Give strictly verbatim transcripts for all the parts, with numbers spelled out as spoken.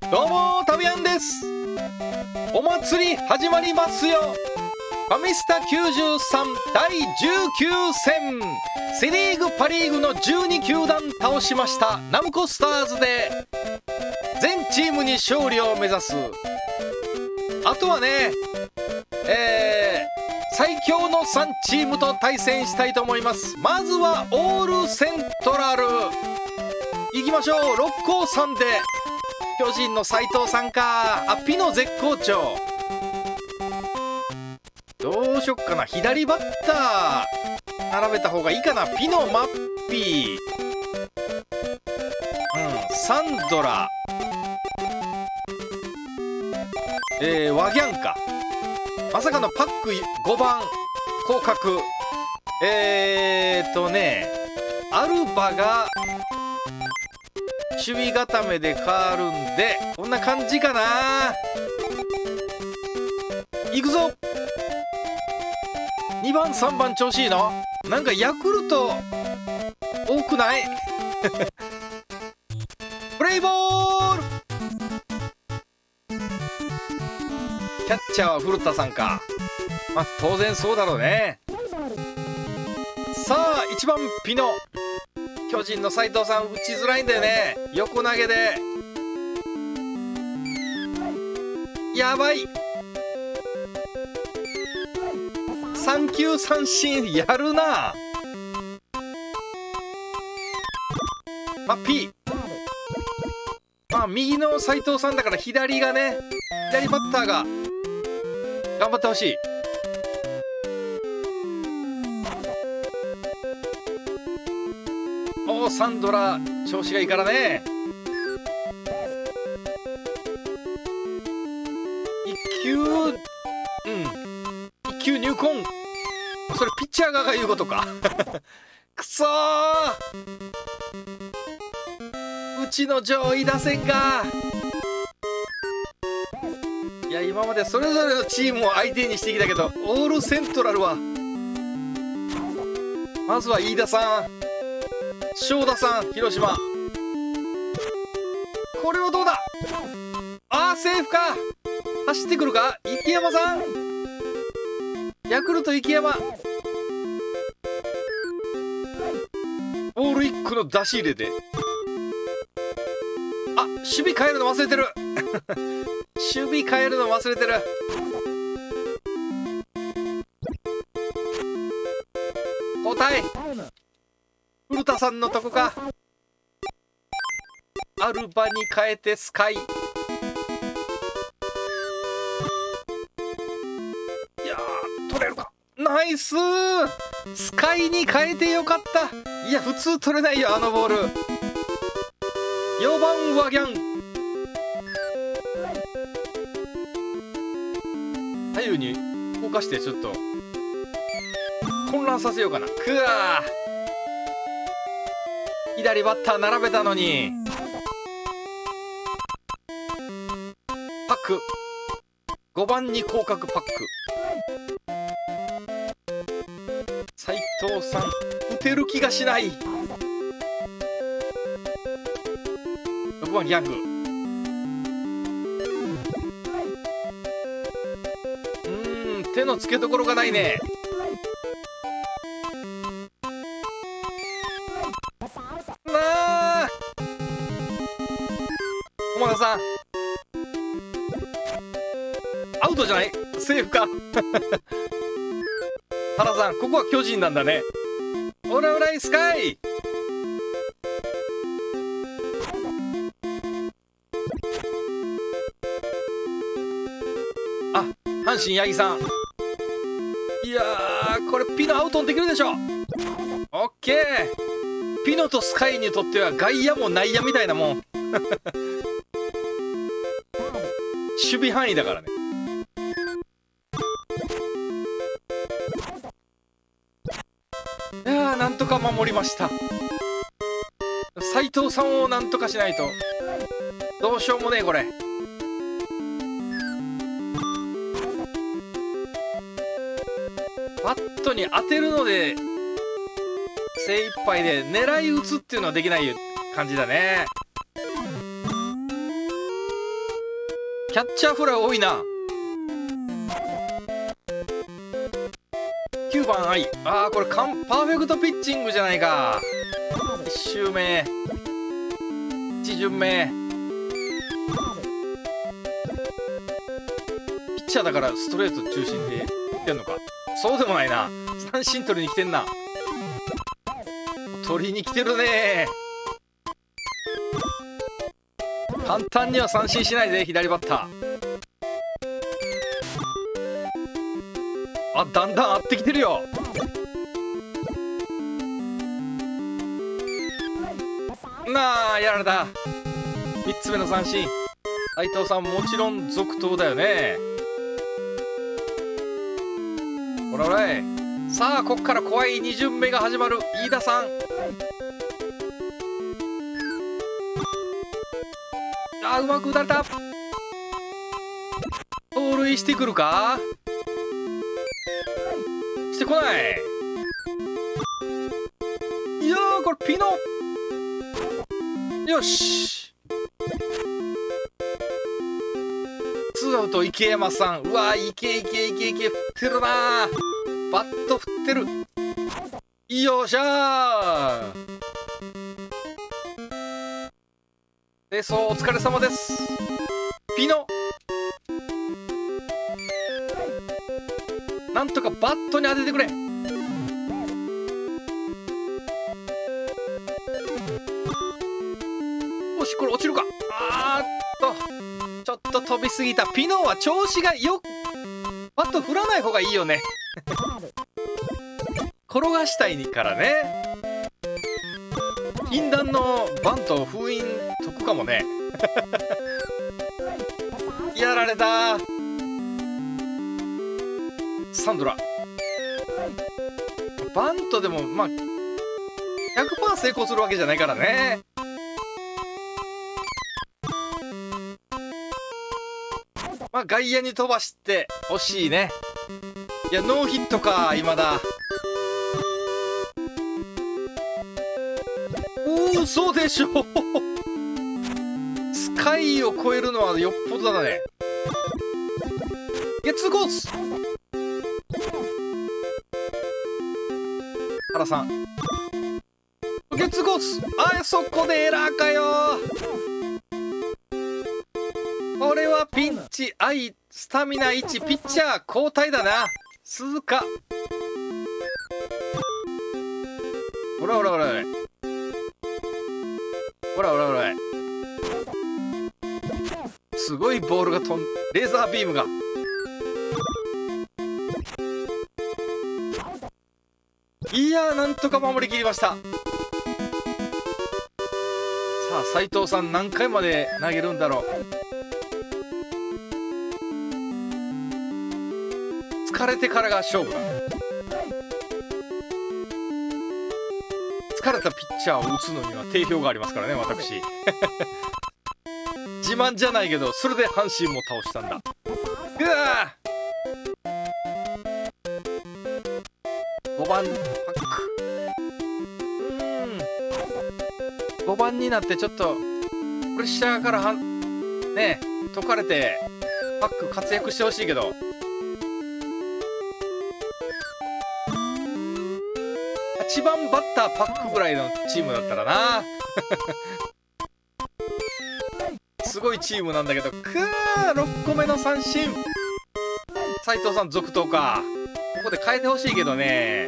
どうもタビアンです。お祭り始まりますよ。ファミスタきゅうじゅうさんだいじゅうきゅう戦、セ・リーグパ・リーグのじゅうに球団倒しましたナムコスターズで全チームに勝利を目指す。あとはね、えー、最強のさんチームと対戦したいと思います。まずはオールセントラルいきましょう。六甲山で巨人の斉藤さんか。あ、ピノ絶好調。どうしよっかな。左バッター並べた方がいいかな。ピノ、マッピー、うん、サンドラ、えー、ワギャンか。まさかのパックごばん降格。えーっとねアルバが守備固めで変わるんでこんな感じかな。いくぞ。にばんさんばん調子いいの。なんかヤクルト多くないプレイボール。キャッチャーは古田さんか。まあ当然そうだろうね。さあいちばんピノ。巨人の斉藤さん打ちづらいんだよね。横投げでやばい。三球三振やるな。まあ P、 まあ右の斉藤さんだから左がね、左バッターが頑張ってほしい。おー、サンドラ調子がいいからね。一球、うん、一球入魂。それピッチャー側が言うことかくそー、うちの上位打線が。いや今までそれぞれのチームを相手にしてきたけど、オールセントラルはまずは飯田さん、正田さん、広島。これはどうだ。あーセーフか。走ってくるか池山さん。ヤクルト池山ボールいっこの出し入れで、あ、守備変えるの忘れてる守備変えるの忘れてる。交代。古田さんのとこか。アルバに変えてスカイ。いやー取れるか。ナイスー。スカイに変えてよかった。いや普通取れないよあのボール。よばんワギャン。左右に動かしてちょっと混乱させようかな。くわー、左バッター並べたのに。パックごばんに降格パック。斉藤さん打てる気がしない。ろくばんギャング。うーん、手の付けどころがないね。なあ駒田さんアウトじゃない、セーフか原さんここは巨人なんだね。オラオライスカイ。あ、阪神八木さん。いやーこれピノアウトにできるでしょ。オッケー。ピノとスカイにとっては外野も内野みたいなもん守備範囲だからね。いやーなんとか守りました。斉藤さんをなんとかしないとどうしようもねえこれ。バットに当てるので精一杯で狙い撃つっていうのはできない感じだね。 キャッチャーフライ多いな。きゅうばん愛。ああこれパーフェクトピッチングじゃないか。いち周目いち巡目。ピッチャーだからストレート中心で来てんのか。そうでもないな。三振取りに来てんな。取りに来てるね。簡単には三振しないで左バッター。あ、だんだん合ってきてるよ。なあやられた。みっつめの三振。斉藤さんもちろん続投だよね。ほらほらい。さあこっから怖いに巡目が始まる。飯田さん。あーうまく打たれた。盗塁してくるか。してこない。いやーこれピノ。よしツーアウト。池山さん。うわーいけいけいけいけ。振ってるなー。バット振ってる。よっしゃー。清掃お疲れ様です。ピノなんとかバットに当ててくれ。おしこれ落ちるか。あーっとちょっと飛びすぎた。ピノは調子がよくバット振らない方がいいよね転がしたいからね。禁断のバント封印解くかもねやられた。サンドラバントでもまあ ひゃくパーセント 成功するわけじゃないからね。まあ外野に飛ばして惜しいね。いやノーヒットか今だ。うそでしょスカイを超えるのはよっぽどだね。ゲッツーコース。原さんゲッツーコース。あそこでエラーかよ。これはピンチアイスタミナいちピッチャー交代だな。鈴鹿ほらほらほらほらほらほらほら。すごいボールが飛んレーザービームが。いやーなんとか守りきりました。さあ斉藤さん何回まで投げるんだろう。疲れてからが勝負だ。疲れたピッチャーを打つのには定評がありますからね私自慢じゃないけどそれで阪神も倒したんだ。うわごばんパック。うーんごばんになってちょっとプレッシャーからはね解かれてパック活躍してほしいけど。はちばんバッターパックぐらいのチームだったらなすごいチームなんだけど。くーろっこめの三振。斉藤さん続投か。ここで変えてほしいけどね。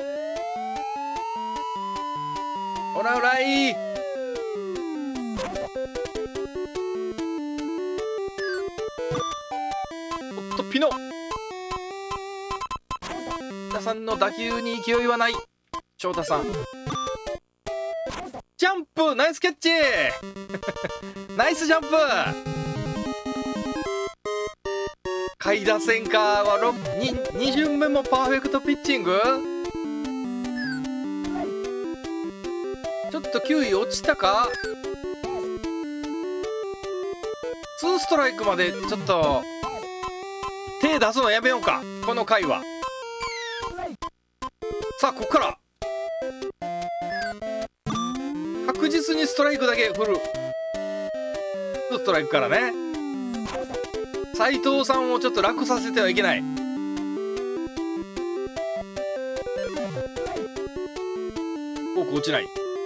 ほらほらいい。おっとピノ皆さんの打球に勢いはない。翔太さんジャンプナイスキャッチナイスジャンプ。下位打線かはに巡目もパーフェクトピッチング。ちょっと球威落ちたか。ツーストライクまでちょっと手出すのやめようかこの回は。さあここから確実にストライクだけ振る。ストライクからね。 斉藤さんをちょっと楽させてはいけない。フォーク落ちない。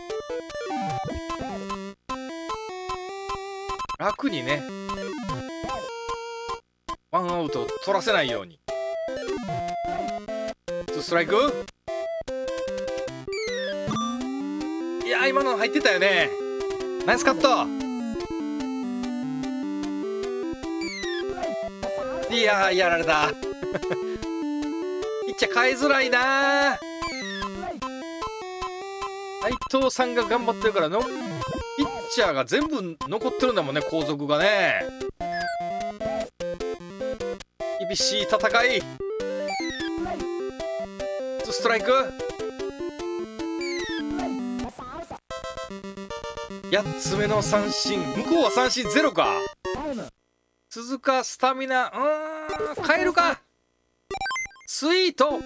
楽にねワンアウト取らせないように。ツーストライク。いやー今の入ってたよね。ナイスカット。いやーやられた。ピッチャー変えづらいな。斉藤さんが頑張ってるからのピッチャーが全部残ってるんだもんね、後続がね。厳しい戦い。ツーストライク。やっつめの三振。向こうは三振ゼロか。鈴鹿スタミナ、うーん変えるか。スイート。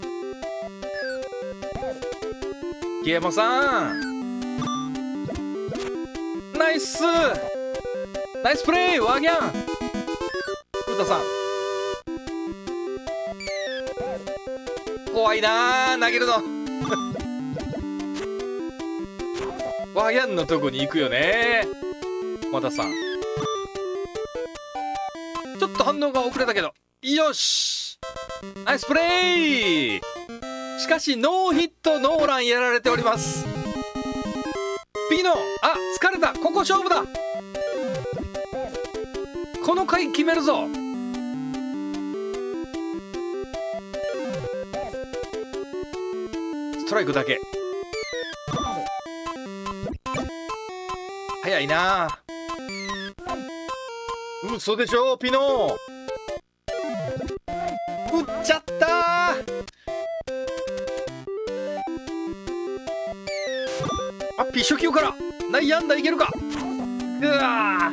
木山さんナイスナイスプレー。ワーギャン古田さん怖いなー投げるの。ワーギャンのとこに行くよね。和田さんちょっと反応が遅れたけどよしナイスプレー。しかしノーヒットノーランやられております。ピノあ疲れた。ここ勝負だ。この回決めるぞ。ストライクだけ。早いな。嘘でしょピノ。打っちゃったー。あっぴ初球から内野安打いけるか。うわ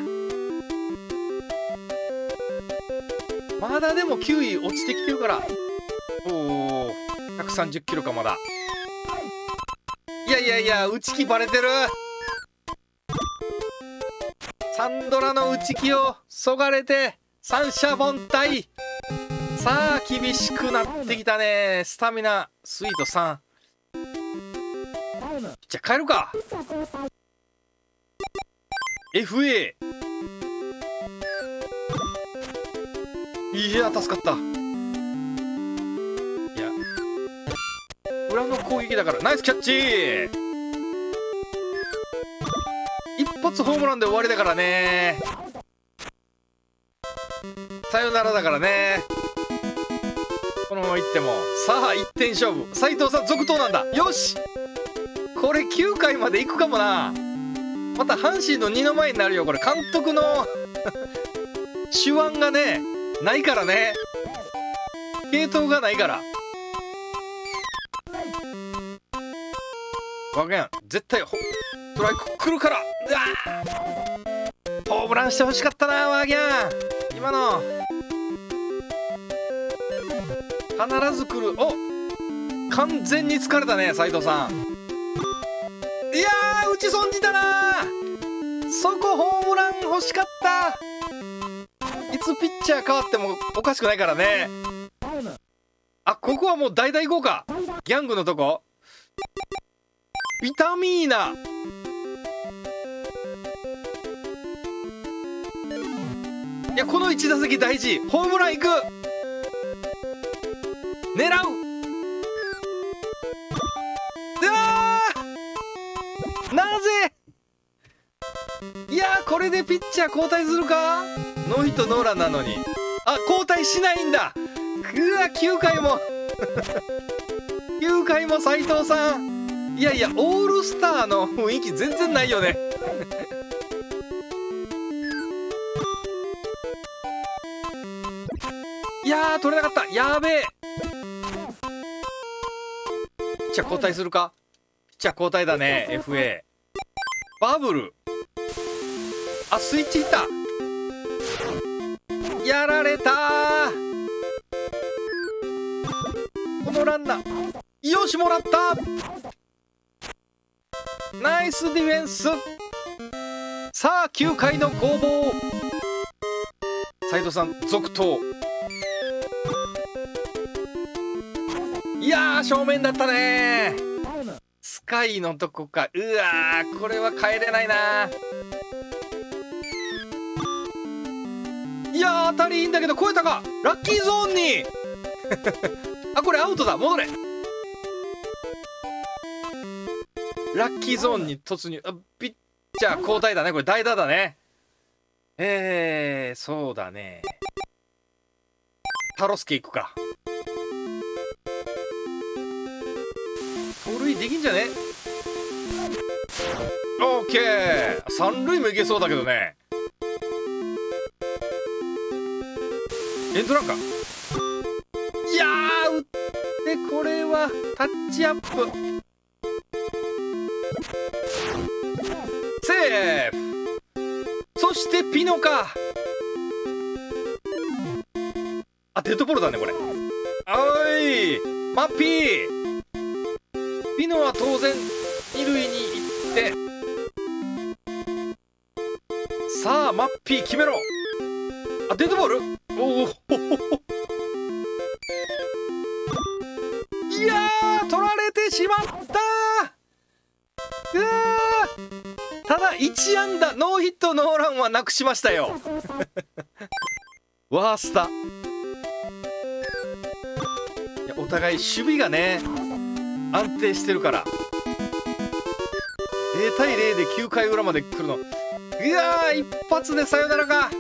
まだでもきゅうい落ちてきてるから。おおひゃくさんじゅっキロかまだ。いやいやいや打ち気バレてる。サンドラの打ち気をそがれて三者凡退。さあ厳しくなってきたね。スタミナスイートさん。じゃあ帰るか。 エフエー。 いや助かった。いや裏の攻撃だからナイスキャッチ。一発ホームランで終わりだからね。さよならだからね。このままいってもさあいってん勝負。斉藤さん続投なんだ。よしこれきゅうかいまでいくかもな。また阪神のにの前になるよこれ。監督の手腕がねないからね。系統がないから。わけん絶対ストライク来るから。うわホームランしてほしかったなワーギャン。今の必ず来る。お完全に疲れたね斉藤さん。いやー打ち損じたな。そこホームラン欲しかった。いつピッチャー変わってもおかしくないからね。あここはもう代々行こうか。ギャングのとこビタミーナ。いやこのいち打席大事。ホームランいく狙う。うわーなぜ。いやーこれでピッチャー交代するか。ノーヒットノーランなのに。あ交代しないんだ。うわきゅうかいもきゅうかいも斉藤さん。いやいやオールスターの雰囲気全然ないよねいやー取れなかった。やーべえ。ピッチャー交代するか。ピッチャー交代だね エフエー。 バブル。あスイッチいった。やられたー。このランナーよしもらった。ナイスディフェンス。さあきゅうかいの攻防。 斉藤さん続投。いやー正面だったね。スカイのとこか。うわーこれは帰れないな。いやー当たりいいんだけど超えたか。ラッキーゾーンにあこれアウトだ。戻れ。ラッキーゾーンに突入。あピッチャー交代だね。これ代打だね。えー、そうだね。タロスケいくか。盗塁できんじゃね。オッケー。三塁もいけそうだけどね。エンドランか。いやー打ってこれはタッチアップ。セーフ。そしてピノか。あデッドボールだねこれ。おいマッピー。ピノは当然二塁に行って、さあマッピー決めろ。あデッドボール。おおいやー取られてしまった。うわーただいち安打ノーヒットノーランはなくしましたよワースタ。いやお互い守備がね安定してるからゼロたいゼロできゅうかい裏まで来るの。うわー一発でサヨナラか。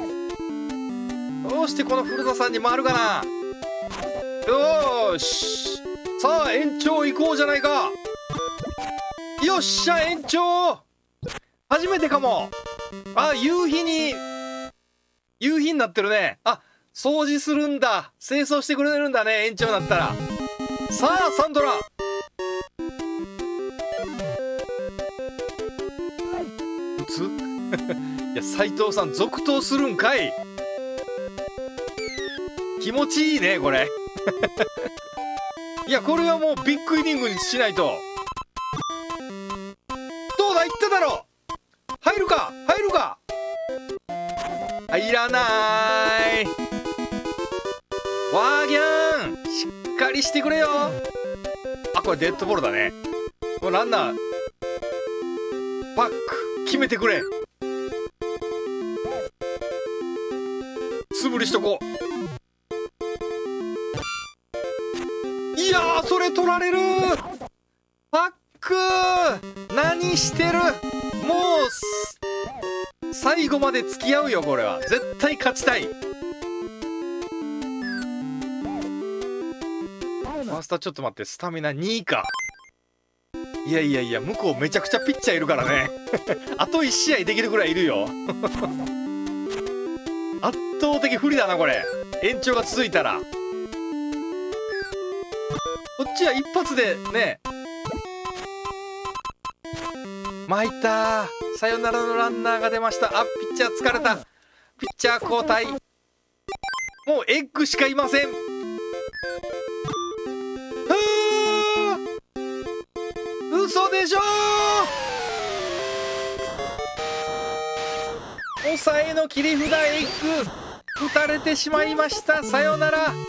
どうしてこの古田さんに回るかな。よーしさあ延長行こうじゃないか。よっしゃ延長初めてかも。あ夕日に夕日になってるね。あ掃除するんだ。清掃してくれるんだね延長になったら。さあサンドラ打ついや斉藤さん続投するんかい。気持ちいいねこれいやこれはもうビッグイニングにしないと。どうだ言っただろ。入るか入るか。入らない。ワーギャンしっかりしてくれよ。あこれデッドボールだね。もうランナーバック決めてくれ。素振りしとこう。いやーそれ取られる。パック何してる。もう最後まで付き合うよこれは。絶対勝ちたい。ファーストちょっと待ってスタミナにか。いやいやいや向こうめちゃくちゃピッチャーいるからねあといち試合できるぐらいいるよ圧倒的不利だなこれ。延長が続いたらこっちは一発でね。参ったー。サヨナラのランナーが出ました。あピッチャー疲れた。ピッチャー交代。もうエッグしかいません。嘘でしょー。抑えの切り札エッグ打たれてしまいました。サヨナラ。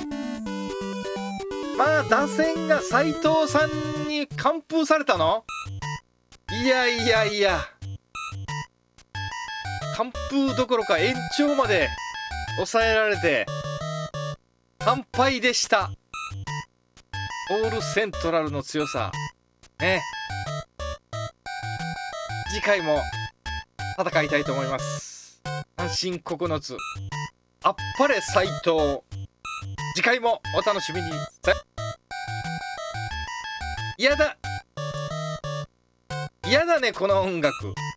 まあ打線が斉藤さんに完封されたの。いやいやいや完封どころか延長まで抑えられて完敗でした。オールセントラルの強さね。次回も戦いたいと思います。阪神ここのつあっぱれ斉藤。次回もお楽しみに。やだやだねこの音楽。